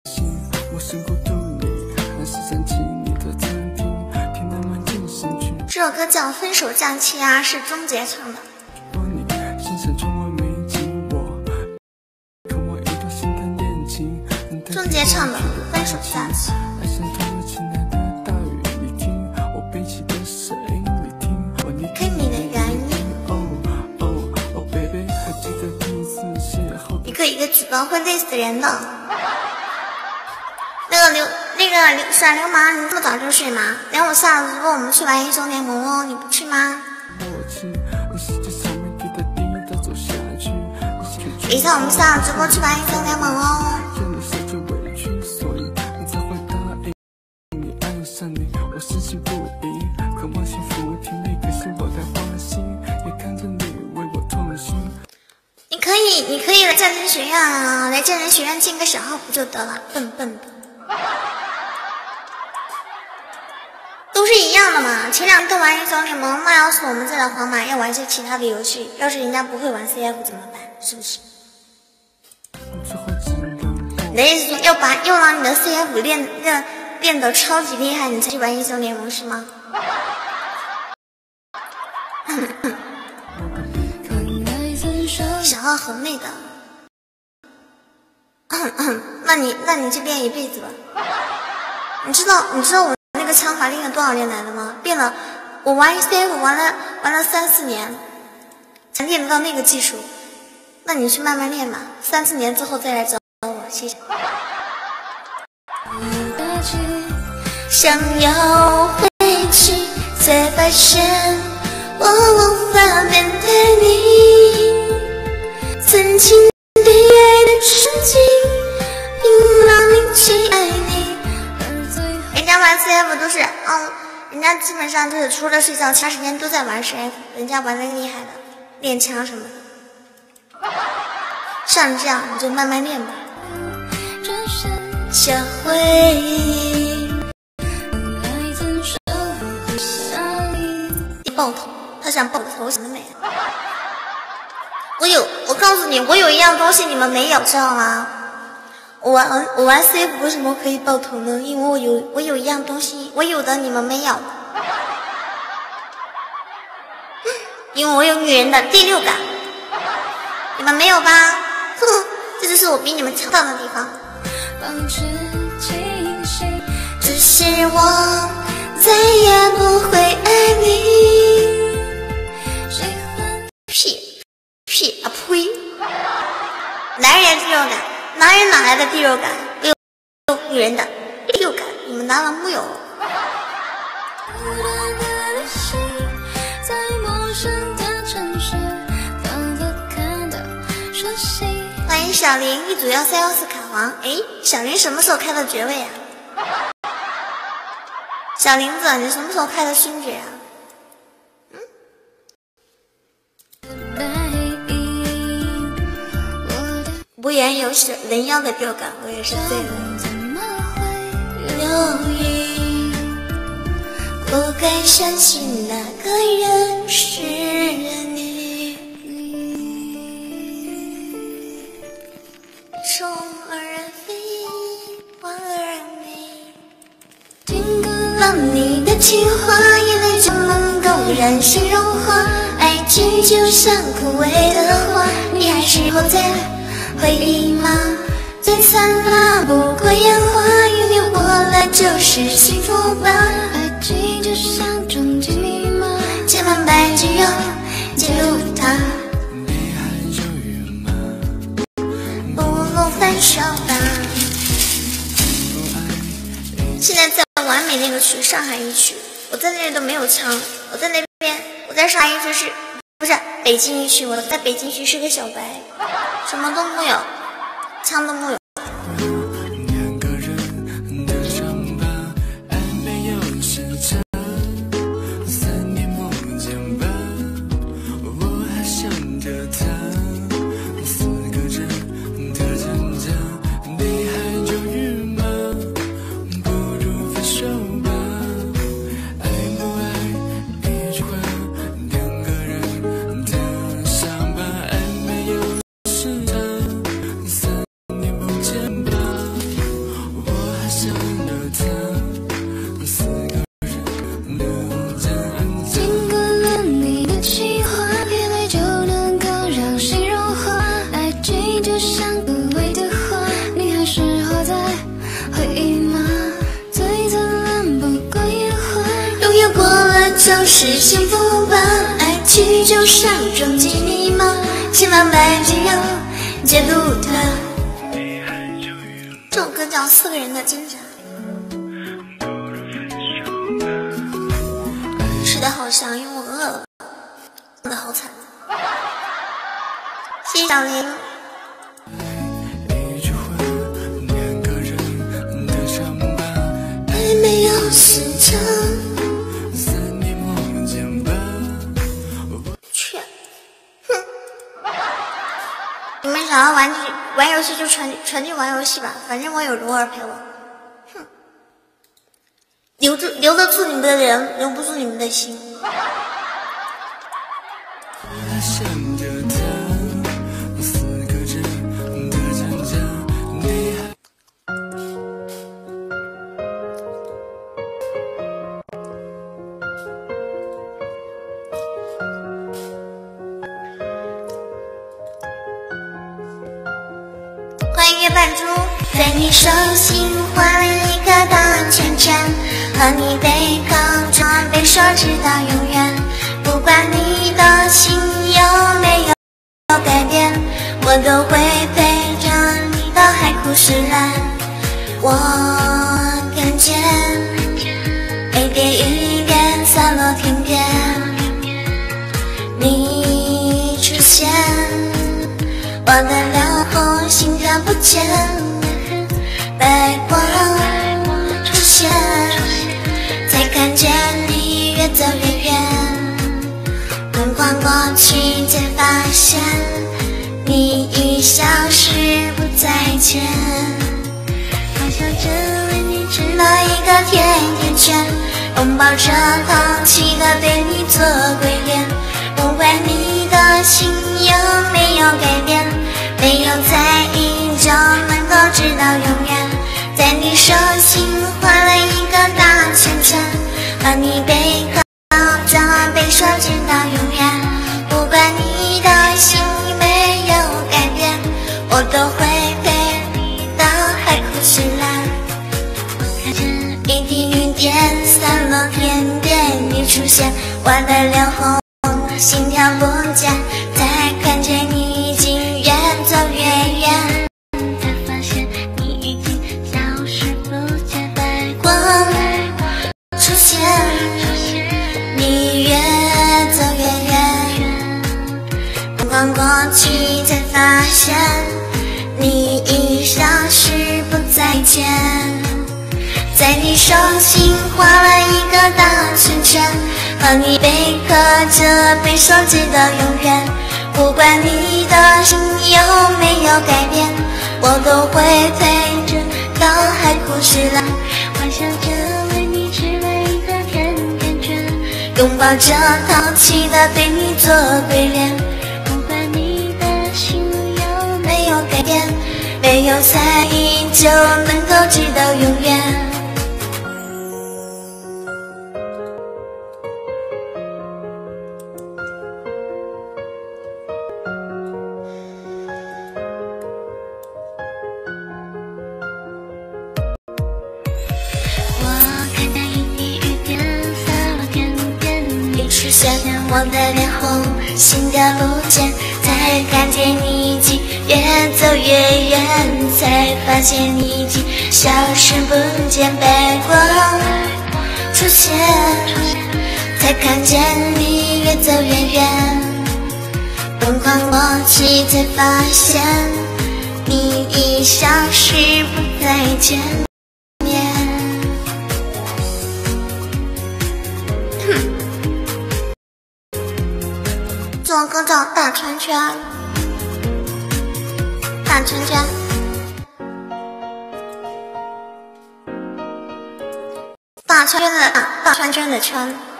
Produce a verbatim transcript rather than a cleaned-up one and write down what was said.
这首歌叫《分手假期》啊，是钟杰唱的。钟杰唱的《分手假期》。可以你的原因。一个一个举报会累死人的。那个流那个流耍流氓，你这么早就睡吗？等我下了直播，我们去玩英雄联盟哦，你不去吗？等一下我们下了直播去玩英雄联盟哦。你可以，你可以来战神学院啊，来战神学院进个小号不就得了？笨笨的。都是一样的嘛，前两天都玩英雄联盟，那要是我们这的皇马要玩些其他的游戏，要是人家不会玩 C F 怎么办？是不是？你的意思说要把要让你的 C F 练练练得超级厉害，你才去玩英雄联盟是吗？小号很累的，那你那你就练一辈子吧。你知道你知道我那个枪法练了多少年来的吗？练了，我玩 C F 玩了玩了三四年，才练得到那个技术。那你去慢慢练吧，三四年之后再来找我，谢谢。想要回去，才发现我无法面对你曾经被爱的憧憬，并让你去爱你。人家玩 C F 都是，哦，人家基本上就是除了睡觉，其他时间都在玩 C F， 人家玩的厉害的，练枪什么的。像你这样，你就慢慢练吧。小回忆，一爆头，他想爆头什么没？我有，我告诉你，我有一样东西你们没有，知道吗？我玩我玩 C F 为什么可以爆头呢？因为我有我有一样东西，我有的你们没有，因为我有女人的第六感，你们没有吧？哼，这就是我比你们强大的地方。只是我再也不会爱你。屁屁啊呸！男人第六感，男人哪来的第六感？我有女人的第六感，你们男人木有。欢迎小林，一组要塞奥斯卡王。哎，小林什么时候开的爵位啊？小林子，你什么时候开的勋爵啊？无言有是人妖的第六感，我也是醉了。留意，不该相信那个人是你。虫儿飞，花儿美，听够了你的情话，眼泪就能够让心融化。爱情就像枯萎的花，你还是活在回忆吗？最灿烂不过烟花，与你活了就是幸福吧。爱情就像终极密码，千万百句要记录它。不如分手吧。现在在完美那个区，上海一区，我在那里都没有枪，我在那边，我在上海一区是，不是北京一区，我在北京区是个小白，什么都没有，枪都没有。 就是幸福吧，爱情就像终极密码，千方百计要解读它。这首歌叫《四个人的挣扎》。吃的好香，因为我饿了，饿的好惨。谢谢小林。还没有时间。去，哼！你们想要玩玩游戏就传传去玩游戏吧，反正我有罗儿陪我。哼，留住留得住你们的人，留不住你们的心。欢迎月半珠，在你手心画了一个大圈圈，和你背靠着背说直到永远。不管你的心有没有改变，我都会陪着你到海枯石烂。我看见一点一点洒落天边，你出现，我的脸红，心跳不见，白光出现，才看见你越走越远。灯光过去，才发现你已消失不再见。好想只为你织了一个甜甜圈，拥抱着淘气的对你做鬼脸。不管你的心有没有改变，没有在意就能够直到永远。在你手心画了一个大圈圈，和你背靠着背说直到永远。不管你的心没有改变，我都会陪你到海枯石烂。看见一滴雨点散落天边，你出现，我的脸红，心跳不见，才看见你已经越走越远，才发现你已经消失不见。白光出现，你越走越远，灯光过去，才发现你已消失不再见。在你手心画了一个大圈圈，和你背靠着背说直到永远。不管你的心有没有改变，我都会陪着到海枯石烂。幻想着为你织了一个甜甜圈，拥抱着淘气的对你做鬼脸。不管你的心有没有改变，没有在意就能够直到永远。出现，我的脸红，心跳不见，才看见你已经越走越远，才发现你已经消失不见。白光出现，才看见你越走越远，灯光过去，才发现你已消失不再见。这首歌叫《大圈圈》，大圈圈，大圈圈的大，大圈圈的圈。